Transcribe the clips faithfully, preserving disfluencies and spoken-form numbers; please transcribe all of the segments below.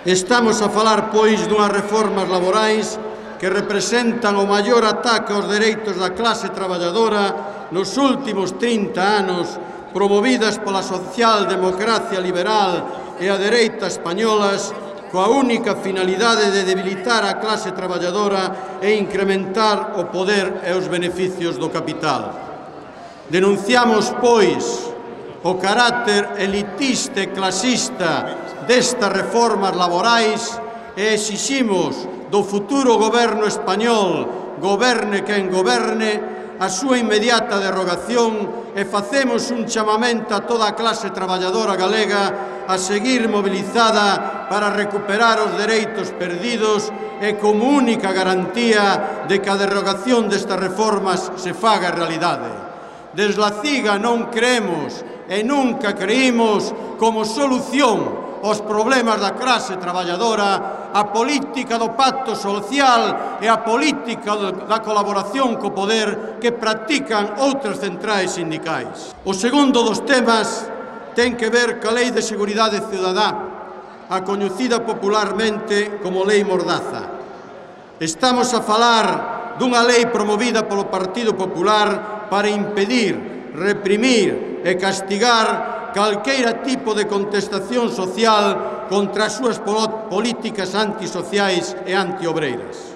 Estamos a falar, pois, dunhas reformas laborais que representan o maior ataque aos dereitos da clase traballadora nos últimos trinta anos, promovidas pola socialdemocracia liberal e a dereita españolas, coa única finalidade de debilitar a clase traballadora e incrementar o poder e os beneficios do capital. Denunciamos, pois, o carácter elitista e clasista destas reformas laborais e exiximos do futuro goberno español, goberne quen goberne, a súa inmediata derogación e facemos un chamamento a toda a clase traballadora galega a seguir mobilizada para recuperar os dereitos perdidos e como única garantía de que a derogación destas reformas se faga realidade. Desde a CIGA non creemos e nunca creímos como solución aos problemas da clase traballadora a política do pacto social e a política da colaboración co poder que practican outras centrais sindicais. O segundo dos temas ten que ver ca Lei de Seguridade Cidadá, a coñecida popularmente como Lei Mordaza. Estamos a falar dunha lei promovida polo Partido Popular para impedir, reprimir e castigar calqueira tipo de contestación social contra as súas políticas antisociais e antiobreiras.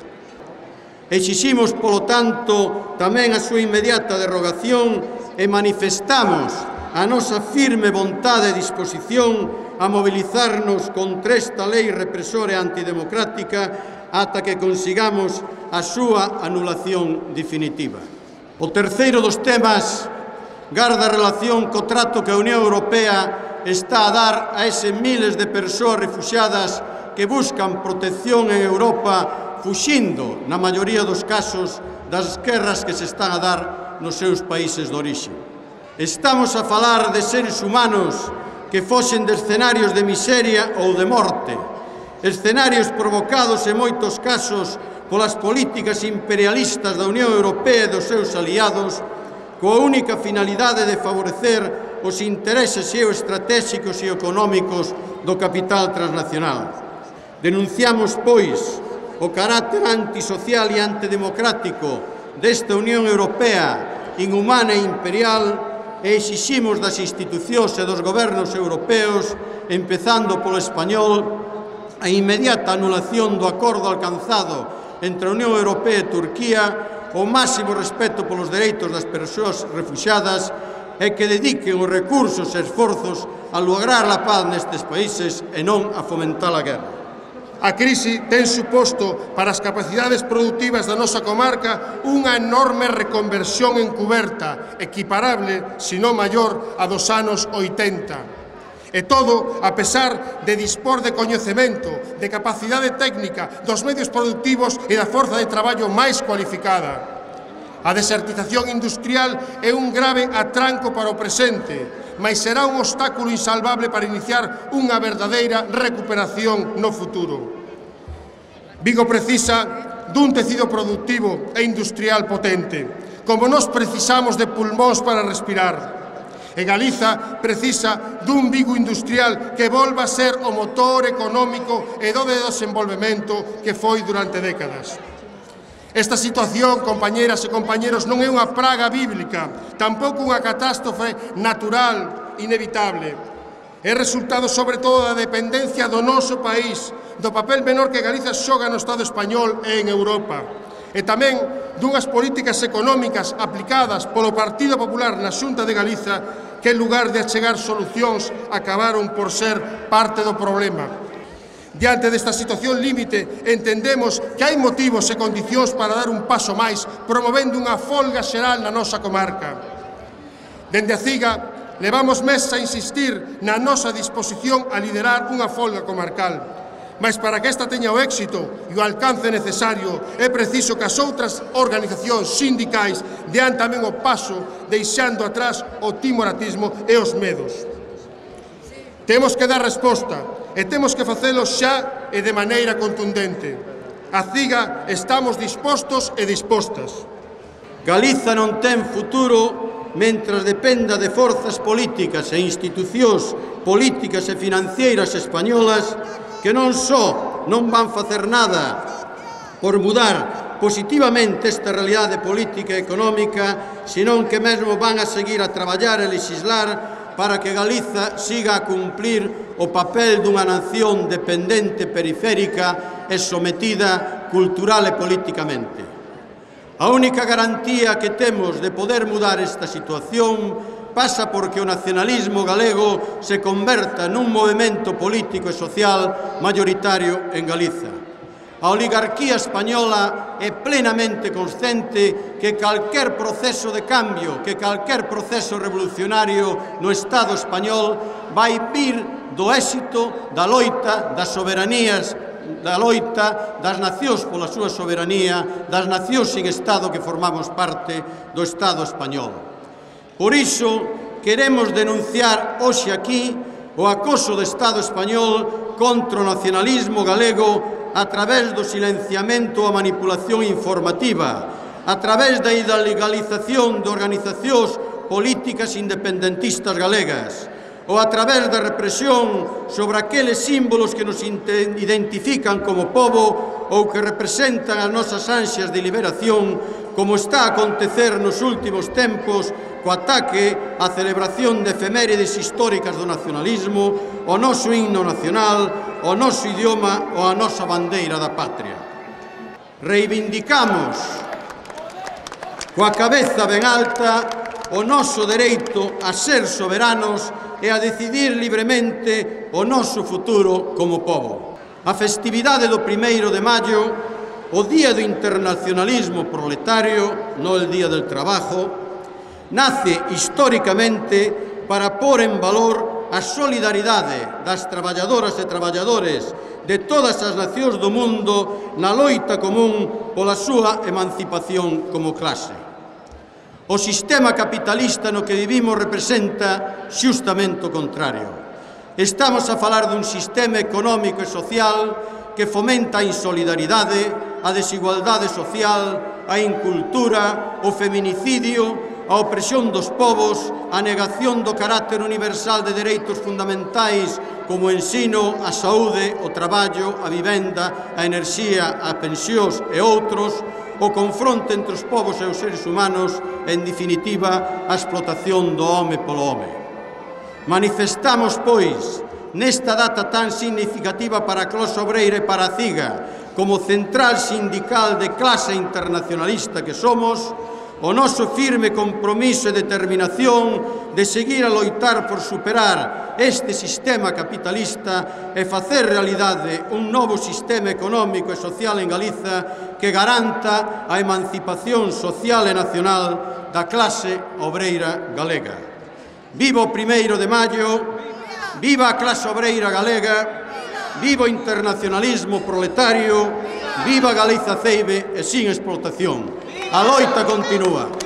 Exiximos, polo tanto, tamén a súa inmediata derogación e manifestamos a nosa firme vontade e disposición a mobilizarnos contra esta lei represora e antidemocrática ata que consigamos a súa anulación definitiva. O terceiro dos temas garda relación co trato que a Unión Europea está a dar a eses miles de persoas refuxiadas que buscan protección en Europa, fuxindo, na maioría dos casos, das guerras que se están a dar nos seus países de orixe. Estamos a falar de seres humanos que foxen de escenarios de miseria ou de morte, escenarios provocados en moitos casos polas políticas imperialistas da Unión Europea e dos seus aliados, coa única finalidade de favorecer os intereses xeoestratégicos e económicos do capital transnacional. Denunciamos, pois, o carácter antisocial e antidemocrático desta Unión Europea inhumana e imperial e exiximos das institucións e dos gobernos europeos, empezando polo español, a inmediata anulación do acordo alcanzado entre a Unión Europea e Turquía, o máximo respeto polos dereitos das persoas refuxiadas e que dediquen os recursos e esforzos a lograr a paz nestes países e non a fomentar a guerra. A crise ten suposto para as capacidades productivas da nosa comarca unha enorme reconversión encuberta, equiparable, se non maior, a dos anos oitenta. E todo a pesar de dispor de coñecemento, de capacidade técnica, dos medios productivos e da forza de traballo máis cualificada. A desertización industrial é un grave atranco para o presente, mas será un obstáculo insalvable para iniciar unha verdadeira recuperación no futuro. Vigo precisa dun tecido productivo e industrial potente, como nós precisamos de pulmóns para respirar. E Galiza precisa dun Vigo industrial que volva a ser o motor económico e do desenvolvemento que foi durante décadas. Esta situación, compañeras e compañeros, non é unha praga bíblica, tampouco unha catástrofe natural inevitable. É resultado, sobre todo, da dependencia do noso país, do papel menor que Galiza xoga no Estado español e en Europa, e tamén dunhas políticas económicas aplicadas polo Partido Popular na Xunta de Galiza que, en lugar de achegar solucións, acabaron por ser parte do problema. Diante desta situación límite, entendemos que hai motivos e condicións para dar un paso máis, promovendo unha folga xeral na nosa comarca. Dende a CIGA, levamos meses a insistir na nosa disposición a liderar unha folga comarcal. Mas para que esta teña o éxito e o alcance necesario é preciso que as outras organizacións sindicais dean tamén o paso deixando atrás o timoratismo e os medos. Temos que dar resposta e temos que facelo xa e de maneira contundente. A CIGA estamos dispostos e dispostas. Galiza non ten futuro mentras dependa de forzas políticas e institucións políticas e financeiras españolas que non só non van facer nada por mudar positivamente esta realidade política e económica, senón que mesmo van a seguir a traballar e legislar para que Galiza siga a cumplir o papel dunha nación dependente periférica e sometida cultural e políticamente. A única garantía que temos de poder mudar esta situación pasa porque o nacionalismo galego se converta nun movemento político e social maioritario en Galiza. A oligarquía española é plenamente consciente que calquer proceso de cambio, que calquer proceso revolucionario no Estado español vai vir do éxito da loita das soberanías, da loita das nacións pola súa soberanía, das nacións sin Estado que formamos parte do Estado español. Por iso, queremos denunciar hoxe aquí o acoso do Estado español contra o nacionalismo galego a través do silenciamento ou a manipulación informativa, a través da ilegalización de organizacións políticas independentistas galegas, ou a través da represión sobre aqueles símbolos que nos identifican como pobo ou que representan as nosas ansias de liberación, como está a acontecer nos últimos tempos co ataque á celebración de efemérides históricas do nacionalismo, ao noso himno nacional, ao noso idioma ou á nosa bandeira da patria. Reivindicamos coa cabeza ben alta o noso dereito a ser soberanos e a decidir libremente o noso futuro como pobo. A festividade do primeiro de maio, o Día do Internacionalismo Proletario, non o Día del Trabajo, nace históricamente para pôr en valor a solidaridade das traballadoras e traballadores de todas as nacións do mundo na loita común pola súa emancipación como clase. O sistema capitalista no que vivimos representa xustamente o contrario. Estamos a falar dun sistema económico e social que fomenta a insolidaridade, a desigualdade social, a incultura, o feminicidio, a opresión dos povos, a negación do carácter universal de dereitos fundamentais como o ensino, a saúde, o traballo, a vivenda, a enerxía, a pensións e outros, o confronto entre os povos e os seres humanos e, en definitiva, a explotación do home polo home. Manifestamos, pois, nesta data tan significativa para a clase obreira e para a CIGA, como central sindical de clase internacionalista que somos, o noso firme compromiso e determinación de seguir a loitar por superar este sistema capitalista e facer realidade un novo sistema económico e social en Galiza que garanta a emancipación social e nacional da clase obreira galega. Viva o primeiro de maio, viva a clase obreira galega, viva o internacionalismo proletario, viva Galiza Ceibe e sin explotación. A loita continúa.